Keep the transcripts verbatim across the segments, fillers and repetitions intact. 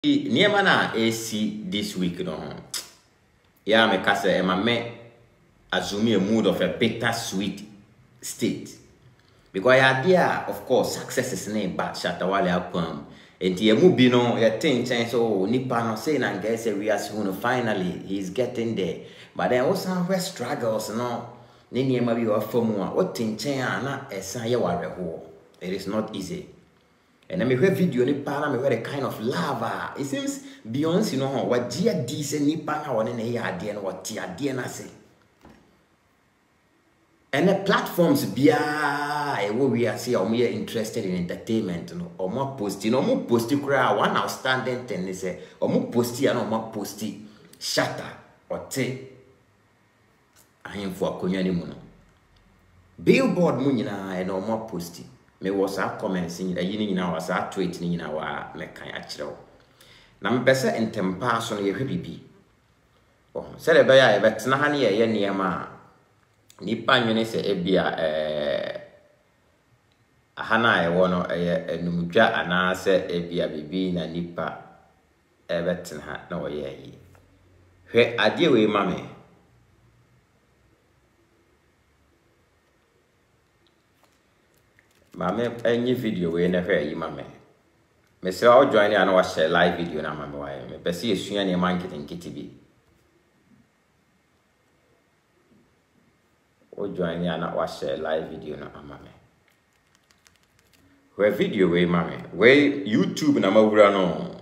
Niema na AC this week no. Yeah, me kase e ma me assume a mood of a bittersweet state. Because idea, of course, success is name but Shatawale Akwam. And the movie no, you think chance oh nipa no say na guess we are soon finally he's getting there. But then also have struggles no. Ni niema bi wa famu what think chen na esan ye ware ho. It is not easy. And I me video ni pa na me the kind of lava. It seems Beyonce, you know, what dear decent ni pa na one na ya ade na what tia ade na say. And the platforms bia e wo we are say o me interested in entertainment no o mo post no mo post kura one outstanding thing is say o mo post ya no mo post shatter or te ahemfo akonya ni mu no billboard mu nyina e no mo post me was a comments in the yini nyina was a tweet ni nyina wa me kan a kire wo na me pese entempa so no ye hwe bibi oh se le be ya e betena ha ne ye ye niema nipa nwene se ebia eh ahana e wono eh enumdwa ana se ebia bibi na nipa e betena ha na wo ye yi hwe ade we ma me mame enyi video we na hwe yi ma me me se o join ya na wa share live video na ma me wa me pese esua ne ma nkete nkete bi o join ya na wa share live video na amame we video we mame we YouTube na mawura no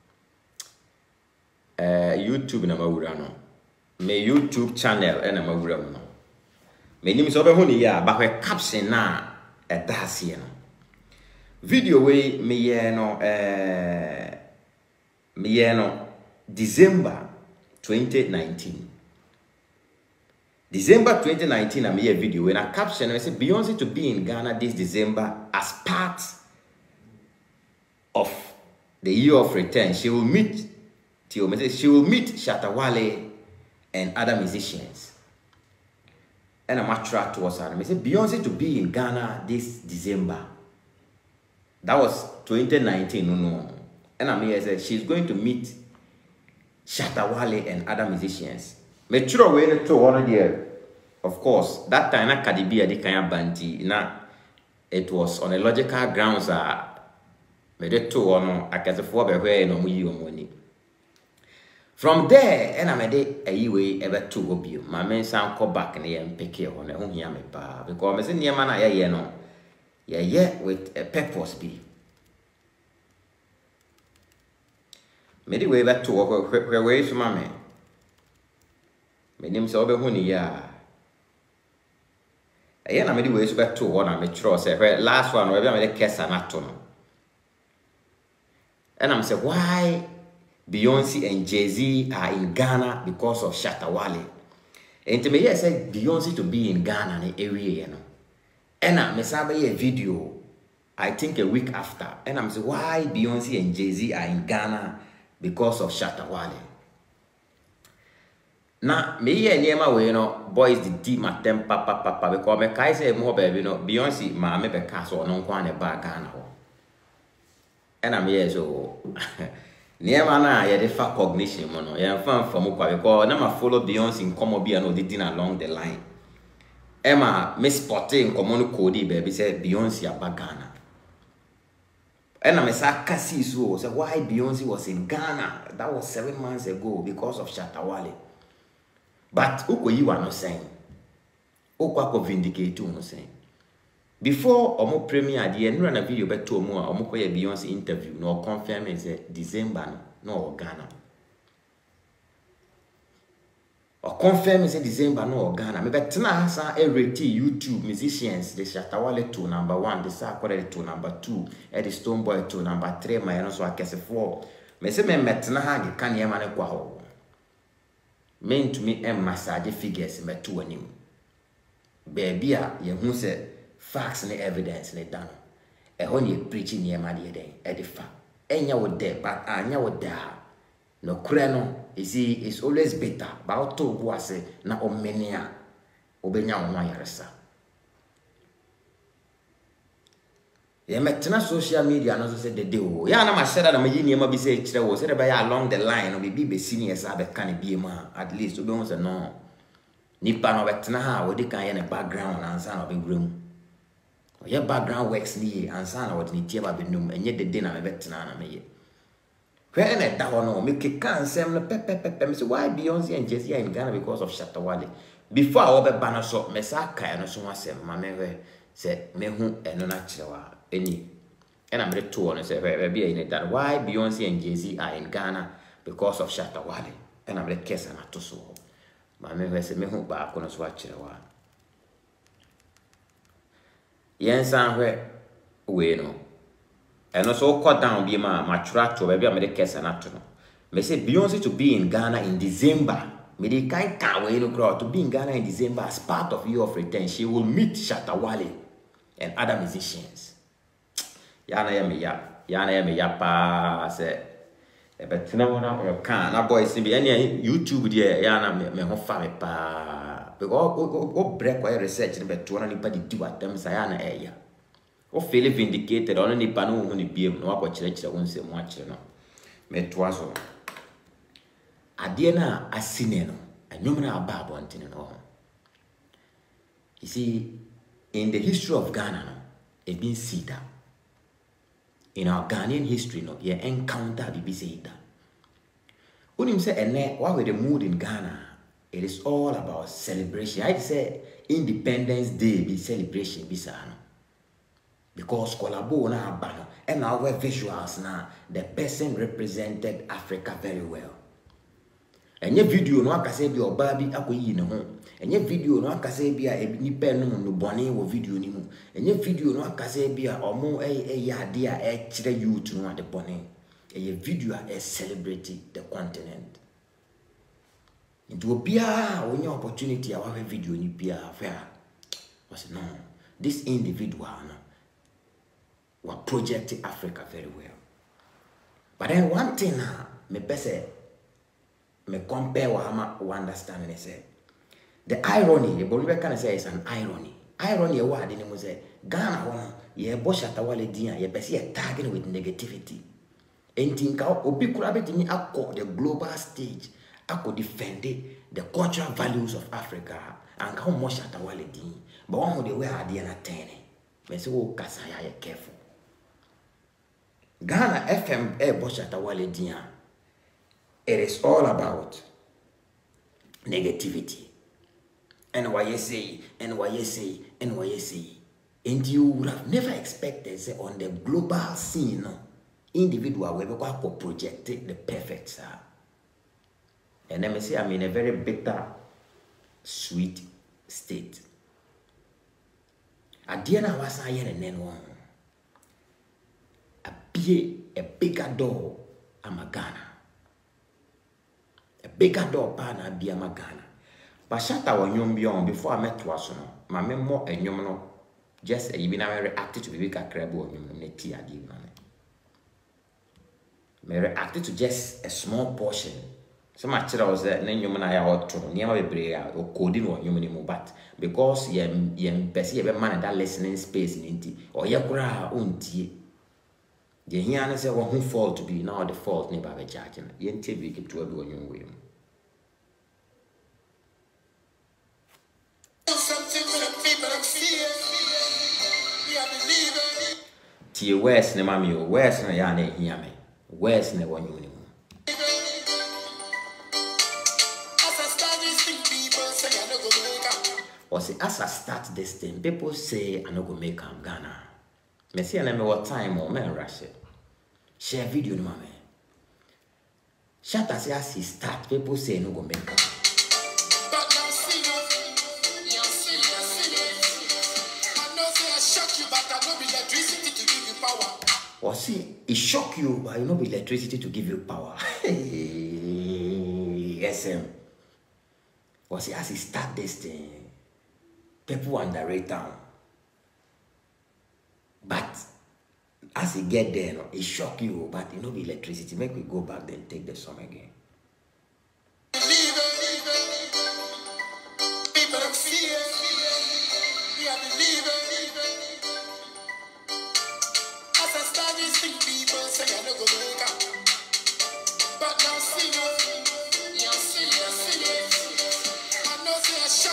eh YouTube na mawura no me YouTube channel na mawura no me nim so be hu ni ya ba hwe caption na e dasie no video we me ye no eh me ye no December twenty nineteen December twenty nineteen, I made a video when I caption I said Beyonce to be in Ghana this December as part of the year of return. She will meet she will meet Shatta Wale and other musicians. And I'm attracted towards her. I said Beyonce to be in Ghana this December. That was twenty nineteen, no no. And I mean I said she's going to meet Shatta Wale and other musicians. Me churo we no to one there. Of course, that time na Cardi B adi kan banti na it was on a logical grounds ah me de to one akasefo be hwe no mu yi omoni. From there, and I made a way ever to obio. My men sound call back and yam pick here on a home yam pa because I said near man I ye no. Yeah, yeah, with a purpose be. Made way back to where way to my man. My name's over honey, yeah. Again, I made ways back to one. I'm a trust. Last one, where I made a case and not to. And I'm saying, why Beyonce and Jay-Z are in Ghana because of Shatta Wale? And to me, I said Beyonce to be in Ghana in the area, you know. And I'm a video, I think a week after. And I'm saying, why Beyonce and Jay-Z are in Ghana because of Shatta Wale? Na me ye niema we no boys the deep my temper papa papa because me kai say mo baby no Beyonce ma me be ka so no kwa ne ba Ghana ho and am here so niema na ye de fa cognition mo no ye fan from kwa because na ma follow Beyonce in come obi and odidin along the line Emma me spotting common code baby say Beyonce aba Ghana and I sa kasi so say why Beyonce was in Ghana that was seven months ago because of Shatta Wale. But uko you are not saying. Uko ako vindicate you no saying. Before omo premiere the end run a video back to omo omo ko ye Beyonce interview no confirm is December no Ghana. Or confirm is December no Ghana. Me bet na sa every YouTube musicians the Shatta Wale to number one, the Sarkodie to number two, Eddie Stonebwoy to number three, my no so akese four. Me se me metna ha ge kan ye mane kwa ho. Men to me and massage figures me to anim. Baby, ye who said facts and evidence ne done. A honey preaching ye my dear at the fact. Enya would there, but Anya would there. No crano, you see, it's always better. About to was na omenia. Obenya on my resa. Yeah, metna social media no so say the day o. Ya na ma share na ma yi niam bi say kire wo say the be along the line obi bi be seniors abe kan bi ma at least obi won say no. Nipa no betna ha we di kan ye ne background ansa na obi wura your background works ni ansa na what ni tie ba benum enye de de na me betna na me ye where na da ho no me keka ansem no pepe pepe me say why Beyonce and Jay-Z are in Ghana because of Shatta Wale before I obe ba no so me sa kai no so asem ma me we say me hu eno na kirewa eni ena me to no say we be in that why Beyonce and Jay-Z are in Ghana because of Shatta Wale ena me kesa na to so ma me we say me hu ba ko no so akirewa yen san hwe we no eno so cut down bi ma mature to be me kesa na to no me say Beyonce to be in Ghana in December me dey kind can we no crowd to be in Ghana in December as part of Year of Return. She will meet Shatta Wale and other musicians. Yana ya me ya yana ya me ya pa say e betina wona o kan na boys be any YouTube there yana me me ho fa me pa because o break kwa research ne beto na nipa di di watam sa yana e ya o feel vindicated on nipa no hu ni biem no akwa kire kire won se mu a kire no me to aso ade na asine no anwum na aba abontin no. You see, in the history of Ghana no e been see that in our Ghanaian history no ye encounter the be say that unim say ene what with the mood in Ghana, it is all about celebration. I say Independence Day be celebration be sa no because collabo na aba no and our visuals na the person represented Africa very well. Enye video no akase bi oba bi akoyi ne ho. Enye video no akase bi a nipa no no bone wo video ni mu. Enye video no akase bi a omo e ade a e kire youth no ade bone. Enye video a e celebrate the continent. Into obia onye opportunity a wa video ni bia fair. Was no, this individual no was projecting Africa very well. But then one thing na me pese me compare what I understand and say the irony, the Bolivia can say is an irony. Irony a word in say Ghana one ye bo Shatta Wale dia ye besi a target with negativity. And think how obi kurabet ni akko the global stage akko defend the cultural values of Africa and how much Shatta Wale din. But one of the way I na ten. Me say wo kasa ya careful. Ghana F M e bo Shatta Wale dia. It is all about negativity. And why you say, and why you say, and why you say. And you would have never expected, say, on the global scene, no, individual will be projected the perfect sir. And let me say, I'm in a very bitter, sweet state. At the end of was I and then one. A big, a bigger door, I'm a Ghana. A bigger door pana be a Ghana. But Shatta wa nyom beyond before I met to us no. My memo and nyom no just a even I reacted to be big a crabo nyom ne tea adi no. Me reacted to just a small portion. So much I was there, then nyom na ya hot to near my bebre or coding or nyom ni mo but because ye ye besi ye man that listening space in inti or ye kura unti. The here say one who fault to be now the fault ni ba be judge na. Ye nti bi keep to everyone nyom we. Something for the people of fear. We are believers. Tie west ne mami o west na ya na hia me. West ne wonyu ni mu. As I start this thing people say I no go make am. Or say as I start this thing people say I no go make am Ghana. Me see na me what time o me rush it. Share video ni mami. Shatta say as he start people say no go make am. Or see, it shock you, but you know, with electricity to give you power. Yes, um. Or see, as he start this thing, people underrate down. But as he get there, no, it shock you, but you know, with electricity, make we go back then take the song again. People of fear, we are believers.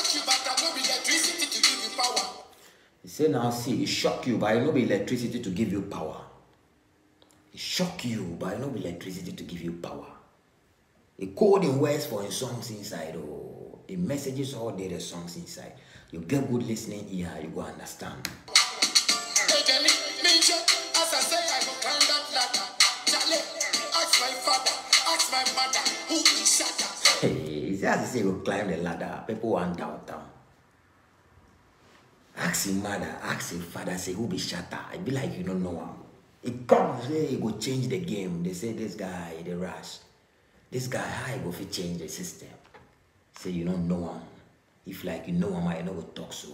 you, but I know electricity to give you power. He said, now see, it shock you, but I know electricity to give you power. It shock you, but I know electricity to give you power. It coding words for in songs inside, oh, it messages all day the songs inside. You get good listening here, you go understand. Hey, Jenny, as I say, I will climb that ladder. Charlie, ask my father, ask my mother, who is Shatta? Hey, it's as I say, go climb the ladder. People want downtown. Ask his mother, ask his father, say, who be Shatta? I be like, you don't know him. It comes, hey, he go change the game. They say, this guy, the rush. This guy, how he go fit change the system? Say, you don't know him. If like you know him, I know go talk so.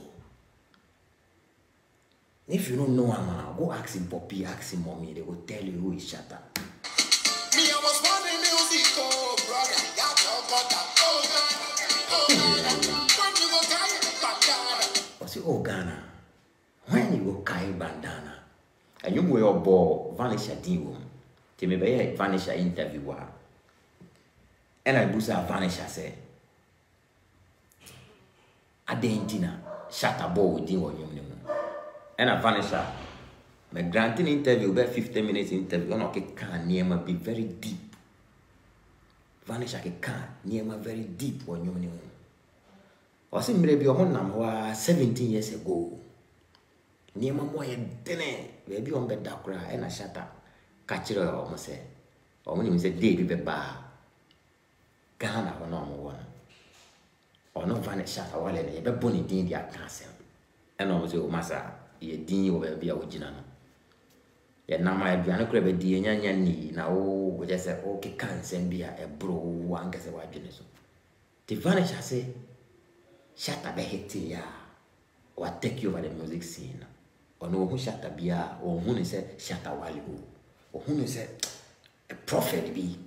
If you don't know him, go ask him Poppy, ask him Mommy. They will tell you who is Shatta. Me, I was born in music, oh, brother. That's all got that. Oh, Ghana. Oh, Ghana. When you go carry bandana. I say, oh, Ghana. When you go carry bandana. And you go your ball, vanish at you. Tell me, by vanish at interview. And I boost a vanish, I say. Adentina, Shatta ball with you on your name. And I vanish. My granting interview, about fifteen minutes interview, and okay, can near be very deep. Vanish, I can near very deep on your name. I say, maybe your number seventeen years ago. Near my boy, dinner, maybe on bed dakra, and a Shatta. Catch it almost say. Or when you say, David, be bar. Ghana or no one. Or no vanish Shatta, while they be bonny din their castle. And almost your massa, ye din over be original. Yet now my piano crab a dear yanny, now we just say, okay, can't send be a bro, one gets a white genius. The vanish, I say, Shatta be hit ya, or take you over the music scene. Or no who Shatta be, or who is said Shatta Wali, or who is said a prophet be.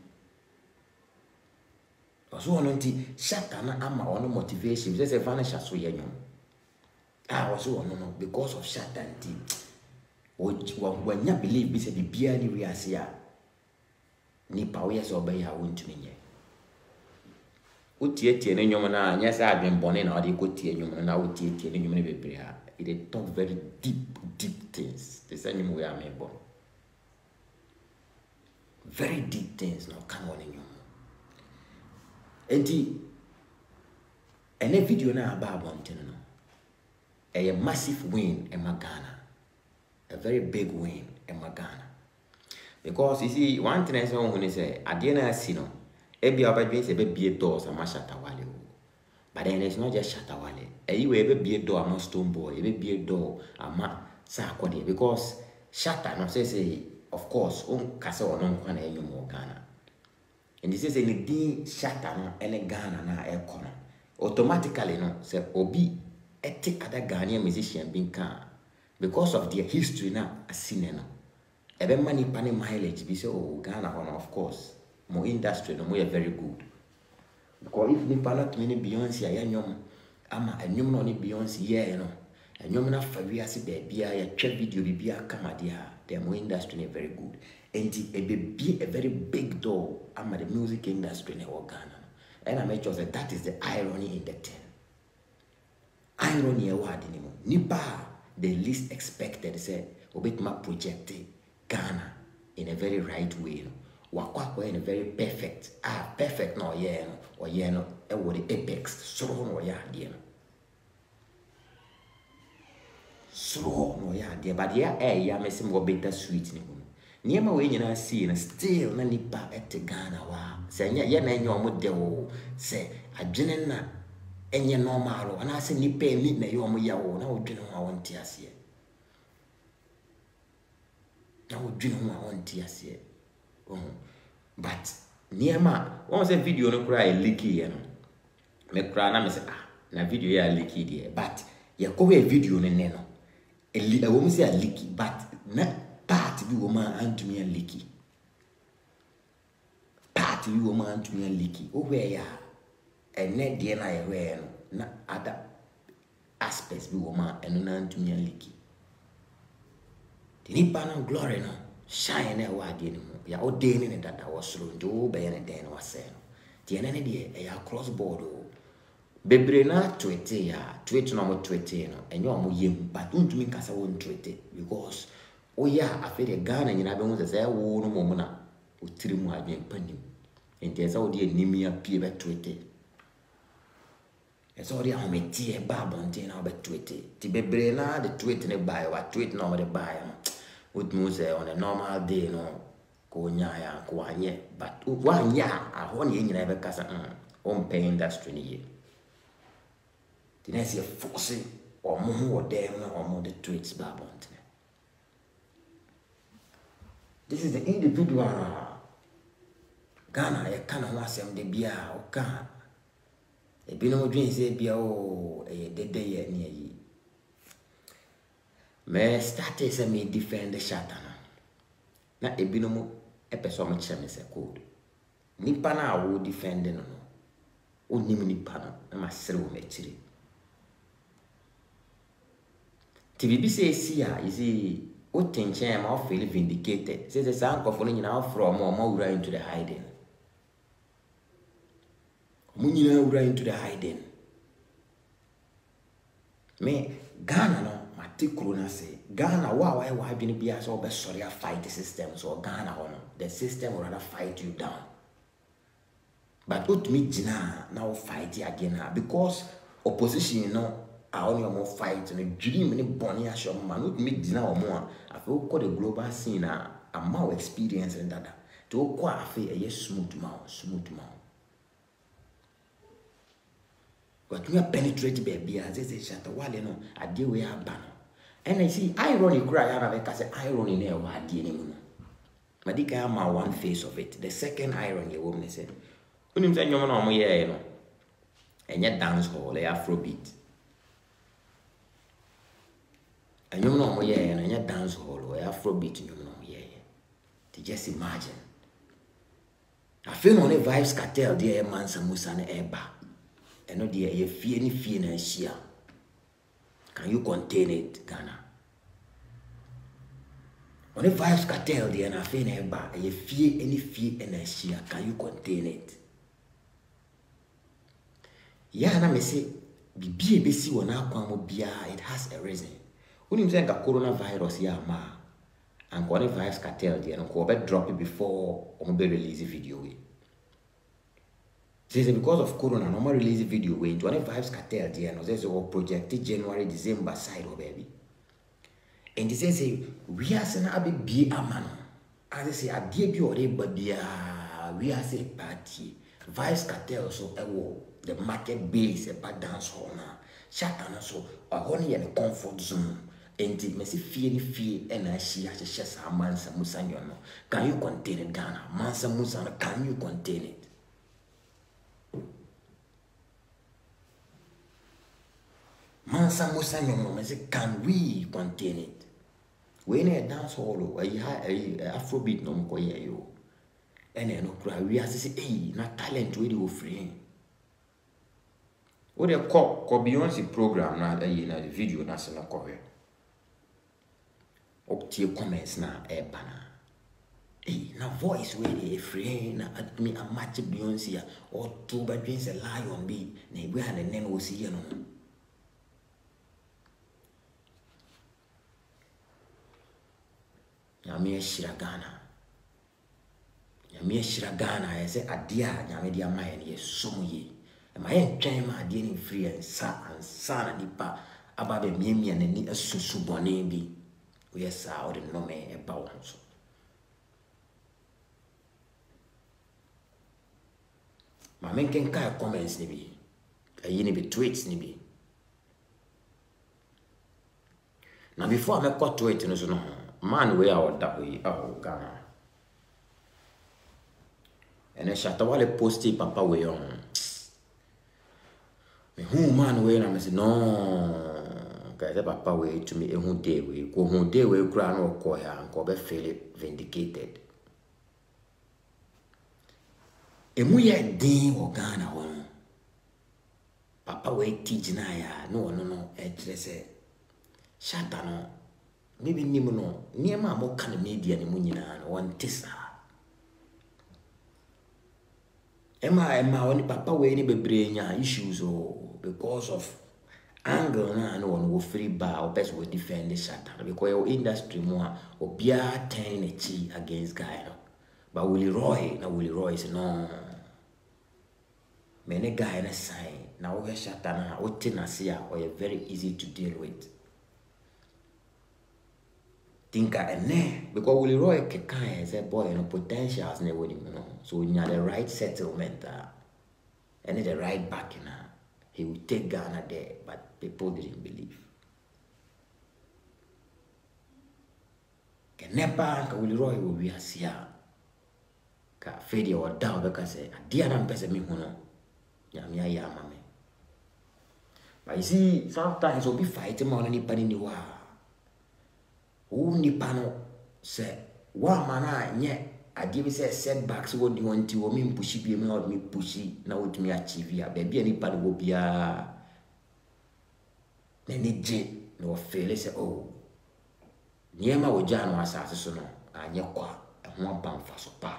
So on Shatta na ama on motivation. Just a vanish as we know. Ah, was so no because of Shatta and team. When you believe this, the beer we are here. Ni power yes or by her won't mean ye. Uti eti and yomana, yes, I've been born in or the good tea and you now uti and you may be here. It talk very deep, deep things. The same way I may born. Very deep things now come on in you. Enti, ene video na about wanting no. A massive win in Ghana, a very big win in Ghana, because you see one thing I say when you say Adiana Sino, every other being say be a door some Shatta Wale, but then it's not just Shatta Wale. A you ever be a door among Stone Boy, ever be a door ama Sarkodie, because Shatta no say say of course on Castle or non can any more Ghana. And this is anything Shatta no any Ghana na air corner. Automatically no say obi etik other Ghanaian musician being can because of their history now as seen no. Ebe money pani mileage be say oh Ghana one of course more industry no more very good. Because if nipa not many Beyonce ya nyom ama enyom no ni Beyonce yeah no enyom na fa wi ase be bia ya twa video bi bia kama dia the more industry is very good. And it be a very big door ama the music industry in Ghana. And I make sure that that is the irony in the thing. Irony award anymore. Nipa the least expected say obit ma project Ghana in a very right way. Wakwa in a very perfect. Ah perfect no yeah no or yeah no e wo the apex so no yeah dear. So no yeah dear but yeah eh yeah me sim go better sweet ni. Niema we nyina see na still na nipa et Ghana wa se nya ye na enyo mo de wo se adwene na enye normal o na se nipa ni na yo mo ya wo na odwene ho awonti ase na odwene ho awonti ase oh but niema won se video no kura e leaky ye no me kura na me se ah na video ya leaky de but ye ko we video no ne no e li e wo mo se a leaky but na part bi woman antumi leaky part bi woman antumi leaky o we ya ene de na ye we no na other aspects bi woman eno na antumi leaky the nipa no glory no shine na wa de ni mo ya o de ni dada wo soro do be ne den wa se no de ene ne de e ya cross board o bebre na tweet ya tweet no mo tweet no enyo mo yem but untumi nkasa won tweet because o ya afere Ghana nyina be ho se wo no mo na otiri mu adwen panim enti esa wo de animia pie be tweet esa wo de ahometi e ba bonte na be tweet ti bebre na the tweet ne buy wa tweet no de buy no utmu se on a normal day no ko nya ya ko anye but wa nya aho ne nyina be kasa mm on pay industry ni ye the next year force or more them or more the tweets babont. This is the individual Ghana ya kana ho asem de bia o ka e bi no dwen se bia o e dede ye ne yi me start se me defend the shatana na e bi no mo e person mo chere me se code nipa na wo defend no no o nim nipa no na ma sere wo me chire T V B say see ya, you see, what tension am I feel vindicated? Says the sound of only now from more more into the hiding. Munina into the hiding. Me Ghana no, Matikruna say Ghana. Wow, why why been be as all best sorry I fight the system so Ghana no, the system will rather fight you down. But what me Jina now fight again because opposition you know. I only more fight and a dream in a bonny ashore man would make dinner or more. I feel quite a global scene, a more experience and that. To quite a yes, smooth mouth, smooth mouth. But we are penetrated baby as they say, shut the while you know, I deal with our banner. And I see irony cry out of it, irony near what dear anymore. But they can my one face of it. The second irony, a woman said, when you say you're no you know, and yet dance hall, a Afrobeat. And you know, yeah, and you dance hall or Afrobeat, you know, yeah. To just imagine. I feel on a Vibes Cartel, dear man, some Musan Eba. And no, dear, you fear any fear and sheer. Can you contain it, Ghana? On a Vibes Cartel, dear, and I feel Eba, and you fear any fear and sheer. Can you contain it? Yeah, and I may say, be a B C one out, it has a reason. When you say the coronavirus, yeah, ma, and one Vibes Cartel, dear, and go drop it before on be release a video. Say because of corona, no more release a video way. One Vibes Cartel, dear, and there's a projected January, December side of baby. And they say, we are saying a be a man. As I say, I did you already, but we are saying party. Vibes Cartel, so the market base, a bad dance hall now. Shatan, so a honey and a comfort zone. And it may see fear, fear, and I see as a chess, a mansa musanyono. Can you contain it, Ghana? Mansa musana, can you contain it? Mansa musanyono, I say, can we contain it? When a dance hall, a Afrobeat no more, you. And I know, we are say, hey, not talent, we do free. What they call Beyonce program, now, in the video, national Korea. Up to your comments now, eh, banana. Hey, now voice where they free, now at me a match Beyonce or two by dreams a lion be, nay, we had a name was here. No, Yamia Shiragana. Yamia Shiragana, I say, a dear, Yamedia Mayan, yes, so ye. And my end time, I didn't free and sa and son and nipa about a mimi and a susu bonnebi. We are sour and no me about so. My men can carry comments, nibi. A yini be tweets, nibi. Now, before I make cut tweet, you know, man, we are that way, oh, Ghana. And I shut away posted papa way on. Who man way and I say no guys papa way to me a who day we go home day we cry no call her and go be feel vindicated. E mu ye din o Ghana ho. Papa way teach na ya no no no e kire say shata no maybe nim no niema mo kan media ni mu nyina no won tisa. Emma Emma when papa way ni bebre nya issues o because of angle na no one will free bar or person will defend the Shatta because your industry more or be a turning a chi against guy no. But Willie Roy na Willie Roy is no many guy na sign na we Shatta na o tenacia or very easy to deal with. Think and ne because Willie Roy can say boy no potentials ne woni no so you the right settlement uh, and the right backing uh, he will take Ghana there but people didn't believe ke nepa ka Willie Roy will be asia ka fedi or down because say adia na mpese mi hu no ya mi aya mame but you see sometimes will be fighting more ni pani ni wa Who nipano say wa mana nye adi bi say setbacks wo di wonti wo mi pushi bi mi na mi pushi na wo tumi achieve ya be bia nipa wo bia na ni je no feel say oh niema wo ja no asase so no anye kwa e ho banfa so pa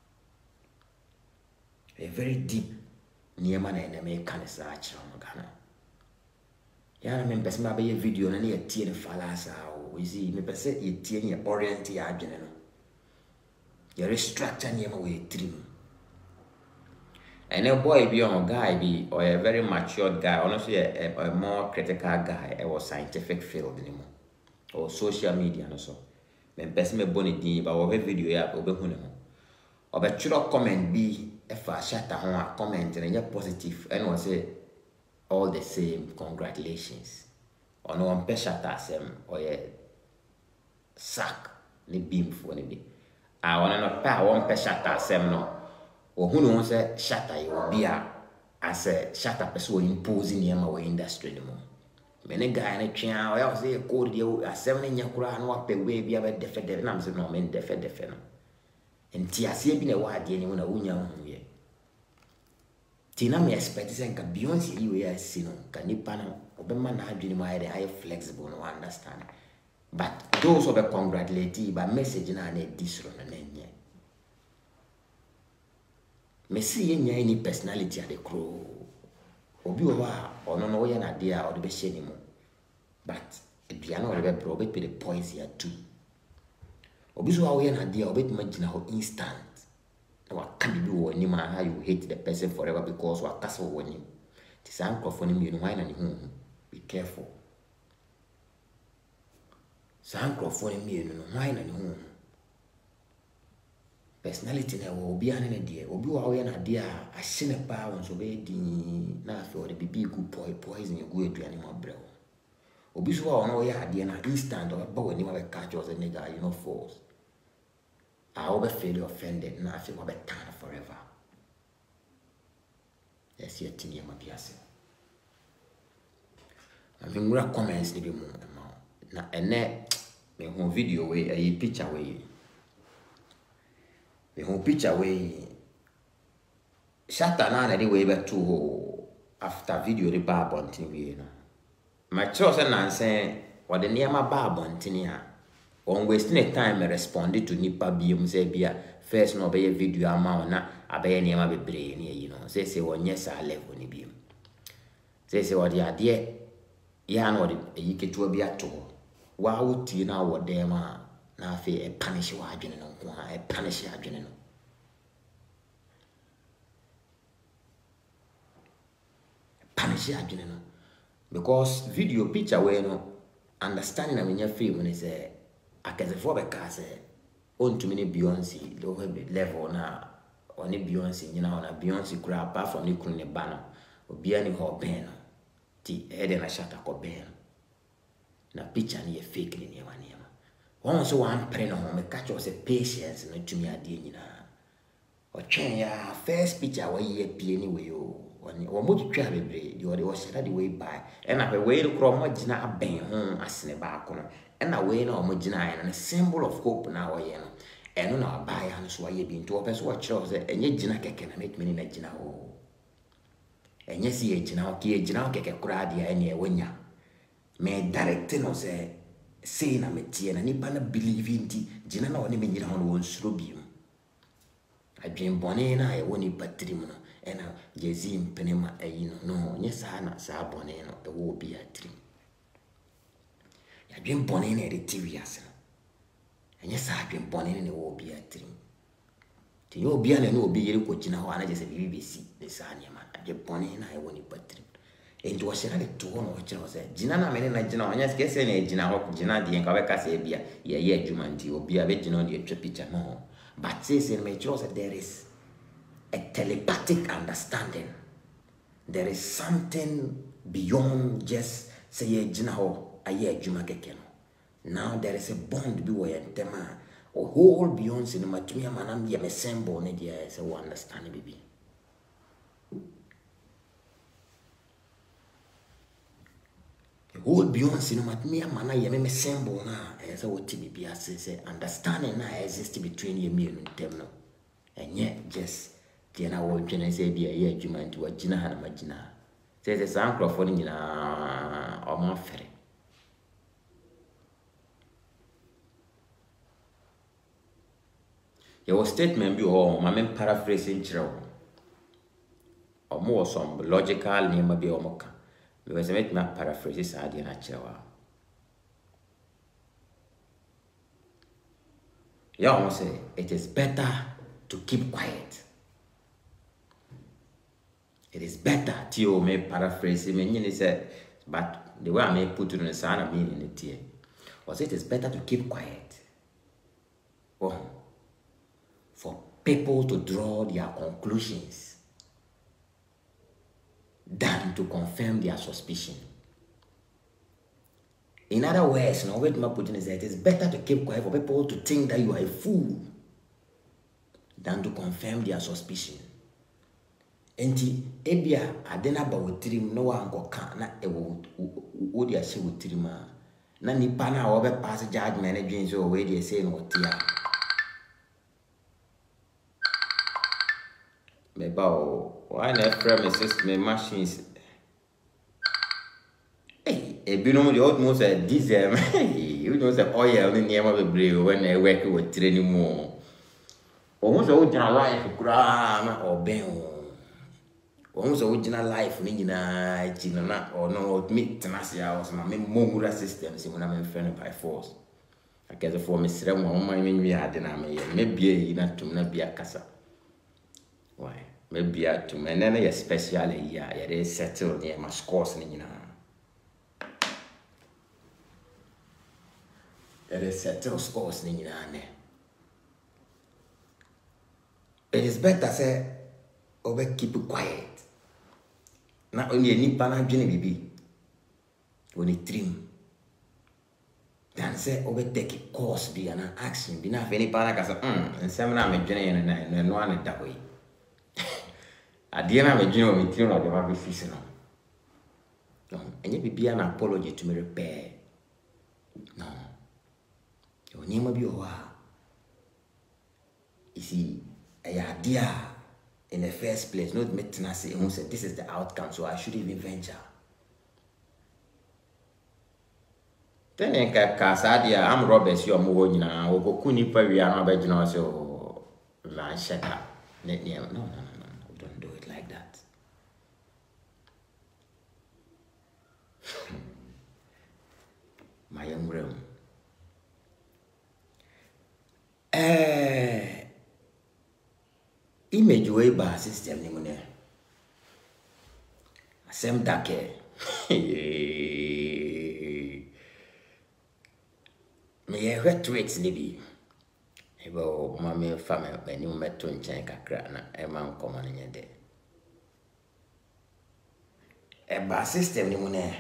a very deep niema na na me kan sa achi no Ghana ya na me pese ma be video na ne tie ne falasa we see me pese ye tie ne orient ya adwene no ye restructure ne ma we trim and a boy be on guy be or a very matured guy honestly a, a, a more critical guy a was scientific field anymore or social media no so me pese me boni din ba wo video ya obe hu ne ho obe chiro comment bi e fa Shatta ho a comment na ye positive and was say all the same congratulations or no one Shatta sem or ye sack ni beam for ni bi I want to pa one Shatta sem no or who knows say Shatta you be a as a Shatta person imposing him our industry no more many guy na twa o ya say code dey asem na nya kura na wa pe we bi a defend na am say no men defend defend no enti ase bi na wa de ni na wonya hu ye tina me expect say nka Beyonce yi we ya si no ka nipa na obema na adwini ma ide high flexible no understand but those of a congratulate by message na na disro na nenye Messi ye nya any personality at the crow obi o wa ono no ye na dia o de be hye ni mo but e bia na o de be bro be the points here too obi so wa ye na dia o be tuma gina ho instant wa can be wo ni ma how you hate the person forever because wa castle wo ni ti san crofo ni mi no why na ni hu be careful san crofo ni mi no why na ni hu personality na wo obi ane na dia obi wa wo ye na dia a hye pa won so be di na afi o de bibi ku poi poison egu aduane mo brɛ wo obi so wa no ye ade na instant o ba wo ni ma be catch us nigga you know force I will feel offended and I feel I'll be tired forever. Yes, you're telling me, Biase. I mean, we are comments, maybe more. Now, and net, me home video way, a picture way. Me home picture way. Shatta na na the way back to after video the bar bunting way, you know. My choice and answer, what the near my bar bunting here. On wasting time I responded to nipa biom say bia first no be video ama na abaye niam bebre ni you know say say won yes a level ni biom say say what the ade ya na odi yiketu bia to wa wuti na wo dem a na afi e punish wa adwene no ko ha e punish adwene no punish adwene no because video picture we no understanding na menya film ni say akazefo be ka say on to many Beyonce low level na oni Beyonce nyina ona Beyonce kura apart from ni kunu ne ba no obi ani ho ben no ti ede na Shatta ko ben na picture ni e fake ni niema niema won so wan pre no me catch us patience no tumi ade nyina o twen ya first picture wa ye pie ni we o oni wo mo twa bebre di o de o share the way by e na pe we kro mo gina aben ho asene ba ko no and away no mo gina and a symbol of hope na wo ye no eno na ba ya no so ye bi nto opeso wo kire o se enye gina keke na make me na gina o enye si ye gina o ki ye gina o keke kura dia ene e wonya me direct no se say na metie na nipa na believe in gina na woni me gina ho no won suro bi mu adwen bone na ye woni patrim no ena Jezim Penema Aino, no, yes, Anna, Saboneno, the war be a tree. I've been born in a retrivias, and yes, I've been born in a war be a tree. To your be an no be a coaching, and I just a B B C, the Sanya man, I've been born in I won't but tree. And it was a two one which was a Gina, I mean, like Gina, and yes, guess any Gina, Gina, the Encavaca Sabia, ye, ye, Jumanti, or be a virgin on your picture, no. But says in my choice that there is a telepathic understanding. There is something beyond just say Gina. Aye, Jumakekeno. Now there is a bond be and tema or whole beyond cinema to me, manam be a sembo, Nedia, as a understand baby. The whole beyond cinema to me, a man, I am a sembo now, as I would be as say, understanding now exists between you and them. And yet, just the hour Jenna said, dear, yeah, Juman to a Gina and Magina. Says a uncle for Nina or more ferry. Your statement be all my men paraphrasing chiro or more some logical name be omoka. Because I make my paraphrases are the natural. You almost say it is better to keep quiet. It is better to me paraphrase me said, but the way I may put it in the sound I mean in it here was it is better to keep quiet. Oh. For people to draw their conclusions than to confirm their suspicion. In other words, now what my putting is that it is better to keep quiet for people to think that you are a fool than to confirm their suspicion. Enti ebia adena ba wotrim no wa nkoka na ewo wo dia hye wotrim a na nipa na wo be pass judgment na dwen so we dey say no tia. Me bao why na premises me machines eh e binom the almost a diesel you know say oil ni niam be brave when I work with training mo almost all jina life kura na oben almost all jina life ni jina jina na or no me tenasia was na me momura system si na me friend by force I guess for me sere mo mo me nwi ade na me me bia na tum na bia kasa. Why? Maybe I to and then especially yeah, it is settled near my scores you know. It is settled scores you know. It is better say over keep it quiet. Not only any pana journey baby when it trim. Then say over take a course be an action be not any pana cause um and seminar me journey and and no one that way. At the end of the journey, we tell you about the fish. No, and you be an apology to me repair. No, your name will be over. You see, a idea in the first place, not me to say, who said this is the outcome, so I should even venture. Then I can cast idea. I'm Roberts. You're moving now. We go kuni pa we are not better now. So, man, shut up. No, no, no, no. Don't do it like that. My young room. Eh, image way by system ni mune. Same dake. Me ye retweets ni bi. Ebo mama fama be ni meto nchen kakra na e ma nkoma na nyede. E ba system ni mune.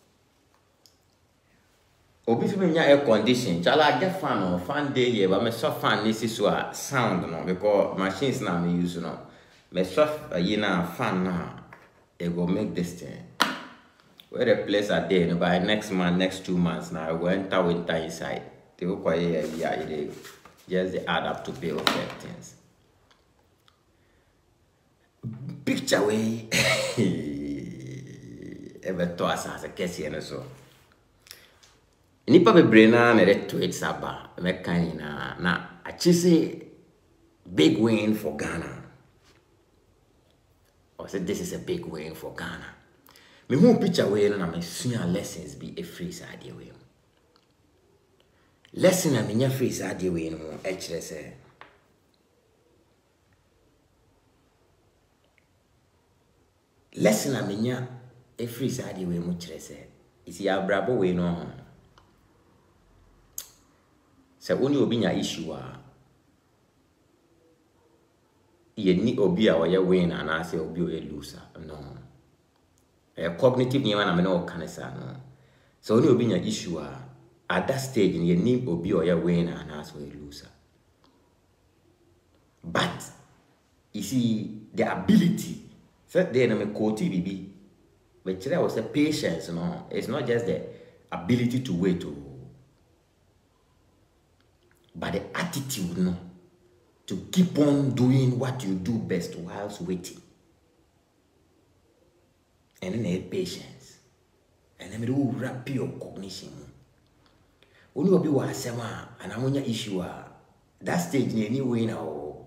Obi fi nya air condition, chala get fan or fan day here, but me so fan this is so sound no because machines now me use no. Me so you na fan now, it go make this thing. Where the place are there, no, by next month, next two months now, I go enter winter inside. They go quite yeah, yeah, they just they add up to bill of things. Picture way ever to us as a case here so. Nipa bebre na na retweet saba me kan na na achise big win for Ghana. I said, this is a big win for Ghana. Me who picture way no na me sua lessons be a free side way. Lesson na me nya free side way no e kire say. Lesson na me nya e free side way mu kire say. Isi abrabo way no. Se oni obi nya issue a ye ni obi a oya win na say obi o loser. No. A cognitive nyama na me no kanesa no. So only obi nya issue a at that stage ye ni obi or ya win and as a loser. But you see the ability. So then I'm a quote B B. But today was a patience, no. It's not just the ability to wait to, but the attitude, no, to keep on doing what you do best whilst waiting. And then have patience. And then do rapid cognition. Only will be what sema and ammonia issue that stage any way now.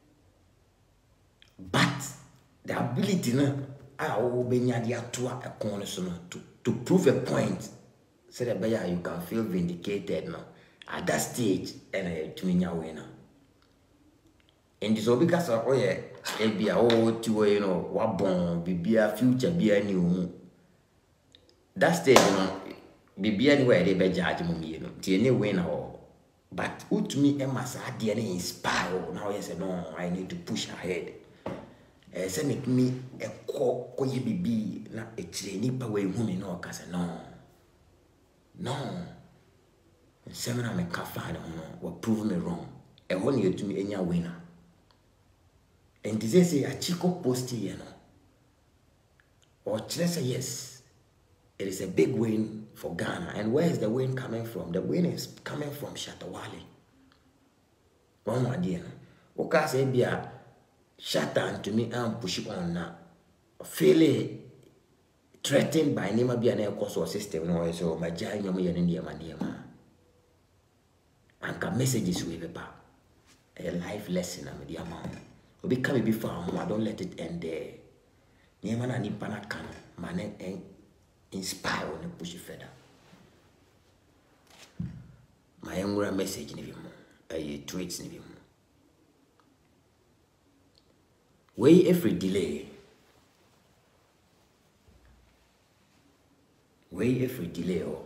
But the ability no I will be near the atua a corner to to prove a point so that by you can feel vindicated now at that stage and to me way now. And this will because of oh yeah it be a whole two you know what born be a future be a new that stage you know be anywhere they be judge me you know any win or but who to me Emma said D N A inspire now yes no I need to push ahead eh say make me a ko ko ye bibi na e kire ni pa we hu me no ka say no no semina me ka fa no no prove me wrong e ho ne to me enya winner and this say a chiko post here no or kire say yes. It is a big win for Ghana. And where is the win coming from? The win is coming from Shatta Wale. One more idea. Okay, say be a Shatta to me and push it on now. Fairly threatened by Nima be an air course or system. No, so my giant young in India, my dear man. And can messages with a life lesson, I'm a dear man. We become before I don't let it end there. Near man, I need panakan, man, and inspire and push it further. My own message in him, a tweets in him. Way every delay, way every delay, or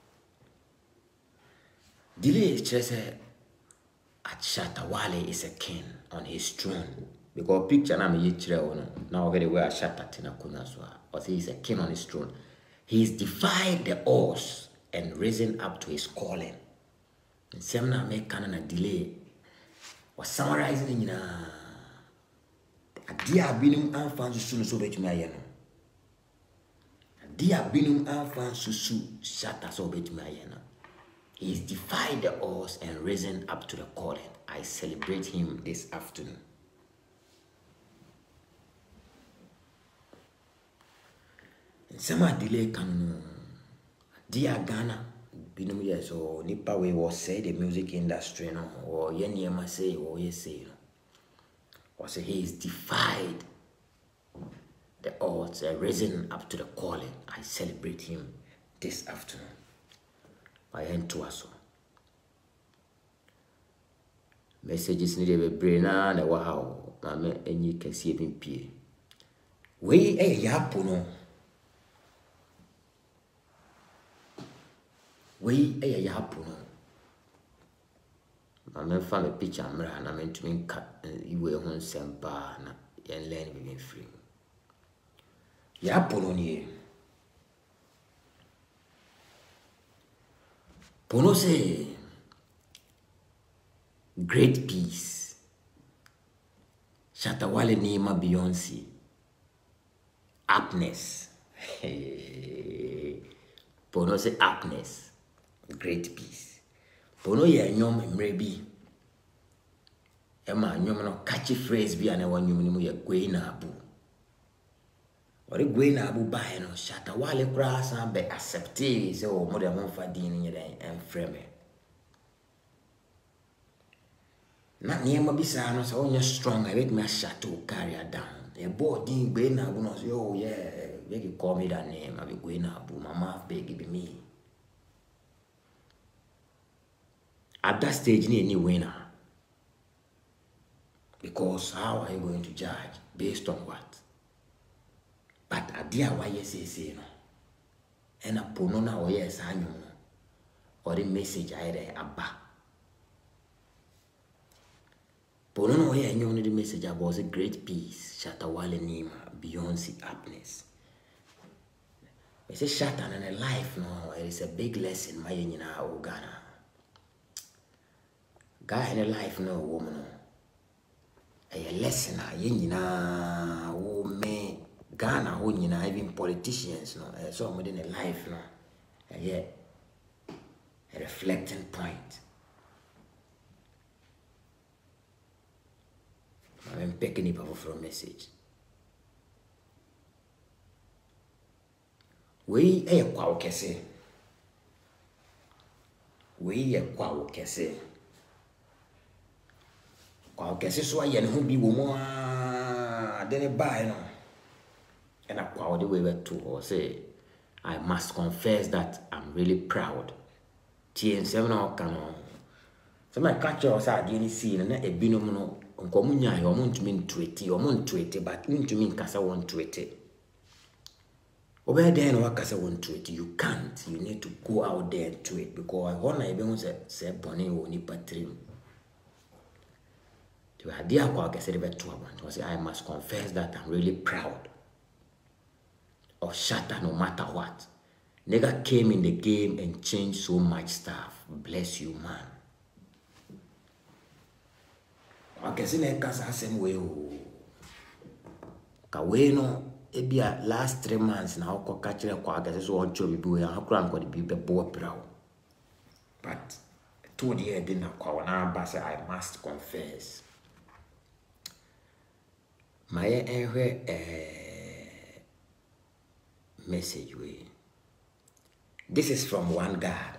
delay is just a at Shatta Wale is a king on his throne. Because picture na me yechire ono now very well Shatta tina kuna so or say he's a king on his throne. He's defied the odds and risen up to his calling. And Semna make canon a delay was summarizing in a dear binum alphans soon so bet me ayano. Dear binum alphans susu Shatta so bet me ayano. He's defied the odds and risen up to the calling. I celebrate him this afternoon. Sama delay can dear Ghana binum yes or nipa we was say the music industry no or yeni ma say or yes say no or say he is defied the odds and risen up to the calling. I celebrate him this afternoon. I end to us. Messages need a brain and wow mama and you can see him pay we a yapuno. We a yapuno. I'm found a picture and I'm meant to mean cut you were on some bar and learn being free. Yapuno ye. Pono say great peace. Shatta Wale Nima Beyonce. Aptness. Pono say aptness. Great peace. Pono ye nyom mrebi. Ema nyom no catchy phrase bi ane wan nyom ni ye gwe na abu. Ori gwe na abu ba no Shatta Wale kura san be accepte se o mo de mo fa din ni den en frame. Na niema bisa no so onye strong I make me Shatta carry her down. A boarding Gwen Abu no say, oh yeah, they can call me that name. I be Gwen Abu, my mouth big be me. At that stage, need any winner. Because how are you going to judge? Based on what? But idea why you say say no. And a ponona or yes, I know. Or the message I read abba. Ponona or yeah, you know the message about a great peace, Shatta Wale Nima, Beyonce happiness. I say Shatta and a life, no, it is a big lesson, my in our Ghana. Guy in a life, no woman. A lesson, you know, oh me, Ghana, who you know, even politicians, no, so within a life, no, yeah, a reflecting point. I'm picking it up from a message. We a quaw kese. We a quaw kese. Quaw kese so I and who be woman, then a buy no. And a quaw the way to or say, I must confess that I'm really proud. T N seven or canon. So my catcher was at any scene and a binomo. Uncomunya, you want to mean twenty, or mon twenty, but mean to mean Casa one twenty. Over there, no Casa one twenty, you can't. You need to go out there and tweet because I want to even say Bonnie or Nipatrim. The idea of I said about two was I must confess that I'm really proud of Shatta no matter what. Nigga came in the game and changed so much stuff. Bless you, man. I guess in a case, same way. Kaweno, ebia last three months now, ko catch a quack as one job be a crank or be a boy brow. But two year dinner, Kawana Bass, I must confess. My eh message way. This is from one God.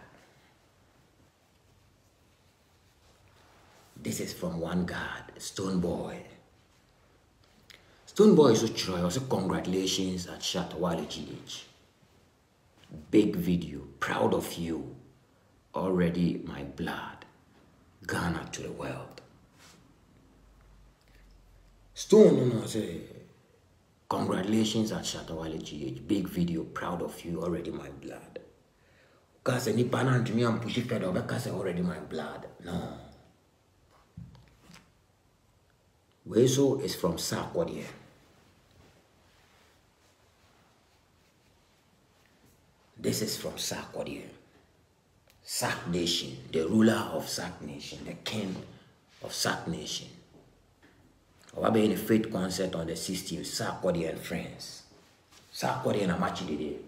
This is from one God, Stone Boy. Stone Boy is so true. I say congratulations at Shatta Wale G H. Big video, proud of you. Already my blood, Ghana to the world. Stone, no, no, say congratulations at Shatta Wale G H. Big video, proud of you. Already my blood. Cause any banana to me and push it further because already my blood. No. Weso is from Sarkodie. This is from Sarkodie. Sark Nation, the ruler of Sark Nation, the king of Sark Nation. I'll be in a faith concert on the sixteenth, Sarkodie and friends. Sarkodie and Amachidide.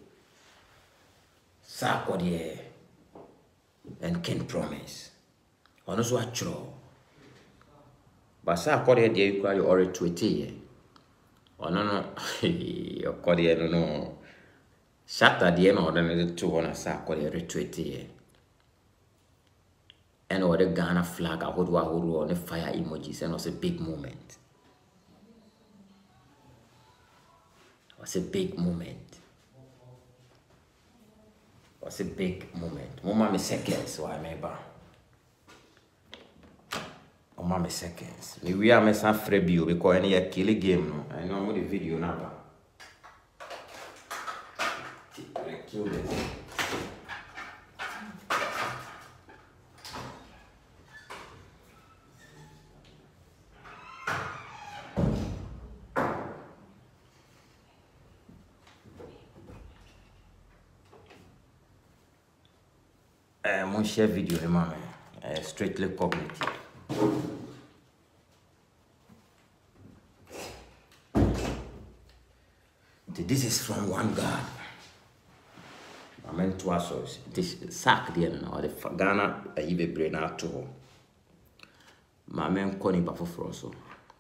Sarkodie and King Promise. Honestly, what true. But Sarkodie, there you call already twenty. Oh no no, your Kodie no no. Shatta the end order the two on a Sarkodie twenty. And or the Ghana flag, I would on the fire emojis, and it was a big moment. It was a big moment. It was a big moment. Mama me seconds, so I remember. Oh, mama seconds. Me we are messing Frebio because any a kill game no. I know the video number. Kill this. Uh, mon share video, mama. Uh, strictly cognitive. This is from one God. I meant to us, this sack there now, the Ghana, I even brain out to my man Connie Bafofroso.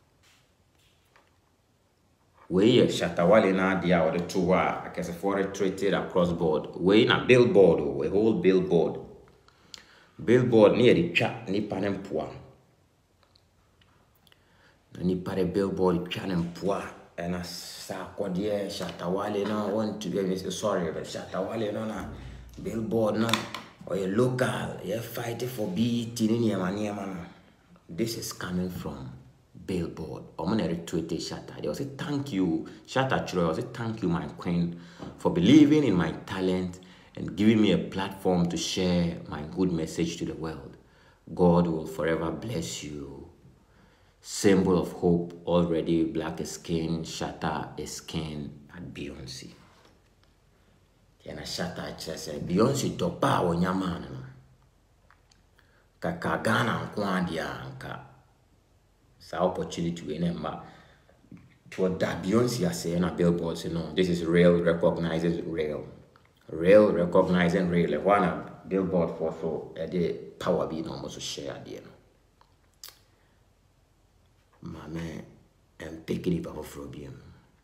We Shatta Wale now, the other two are, I guess, a foreign traded across board. We in a billboard, a whole billboard. Billboard near the chat, Nipan and Poa. Nipare billboard, chan and Poa. and I saw Kodia Shatta Wale no want to be sorry, but Shatta Wale no na billboard no or a local, you're fighting for B T in your money, man. This is coming from Billboard. I'm gonna retweet Shatta. They will say thank you, Shatta Chiro. I will say thank you, my queen, for believing in my talent and giving me a platform to share my good message to the world. God will forever bless you. Symbol of hope, already black skin, Shatta is skin at Beyonce. And Shatta says, Beyonce dopa o nyamana. Kaka Ghana nkwandia nka. Sa opportunity we nemba. To that Beyonce I say na Billboard say no, this is real, recognizes real. Real, recognizing real. Like one Billboard for so the power be no almost share there. My man, I'm picking it up from him.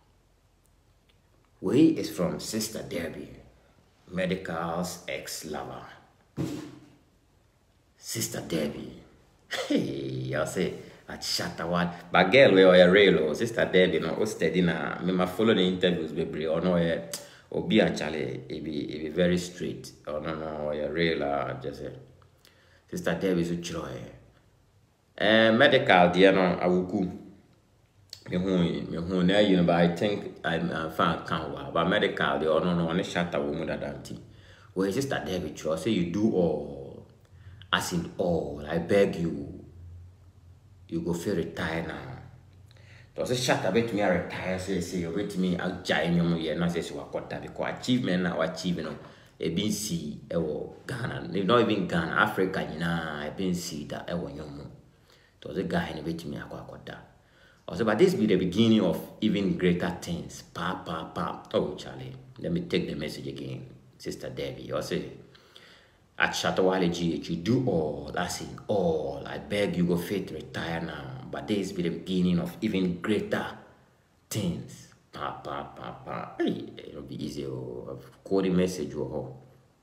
We is from Sister Debbie, Medical's ex-lover. Sister Debbie. Hey, I say at Shatta Wale. But girl, we are real. Sister Debbie, no, o steady na. Me ma follow the interviews, baby. Or no, eh, Obi actually, it be, it be very straight. Oh no, no, we are real. Uh, just say, Sister Debbie is a joy. Eh, medical, dear, no, I will go. Me who, me who, now you know, but I think I'm uh, found can't but medical, they all no, no, one Shatta woman that auntie. Well, Sister Debbie, I say you do all, as in all. I beg you, you go feel retire now. So say Shatta bet me I retire. Say say you bet me I join you. You know, say so I got that because achievement now achievement. No, a been see, ewo Ghana, not even Ghana, Africa, you know, I been see that ewo nyomo. So the guy in bet me I got that. Also, but this be the beginning of even greater things. Pa, pa, pa. Oh, Charlie. Let me take the message again. Sister Debbie, you say, at Shatta Wale G H, you do all, that's in all. I beg you go fit retire now. But this be the beginning of even greater things. Pa, pa, pa, pa. Hey, it'll be easy. Oh, coding message. Oh,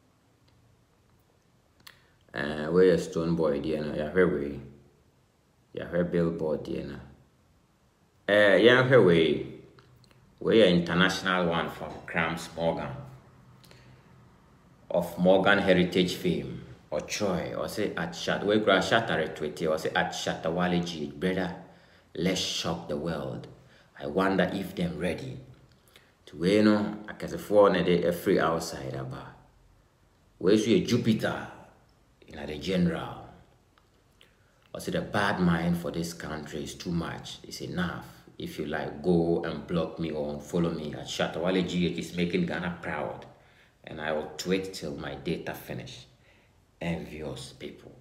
uh, where Stone Boy, dear? You heard we. You heard Billboard, dear. Uh, yeah, here we we are international one from Grams Morgan of Morgan Heritage fame or Troy or say at Shatta we gra Shatta retweet or say at Shatta Wale G H, brother, let's shock the world. I wonder if them ready to we you know I can afford a free outside about where's your Jupiter in you know, the general. I say the bad mind for this country is too much. It's enough. If you like, go and block me or follow me at Shatta Wale G H is making Ghana proud. And I will tweet till my data finish. Envious people.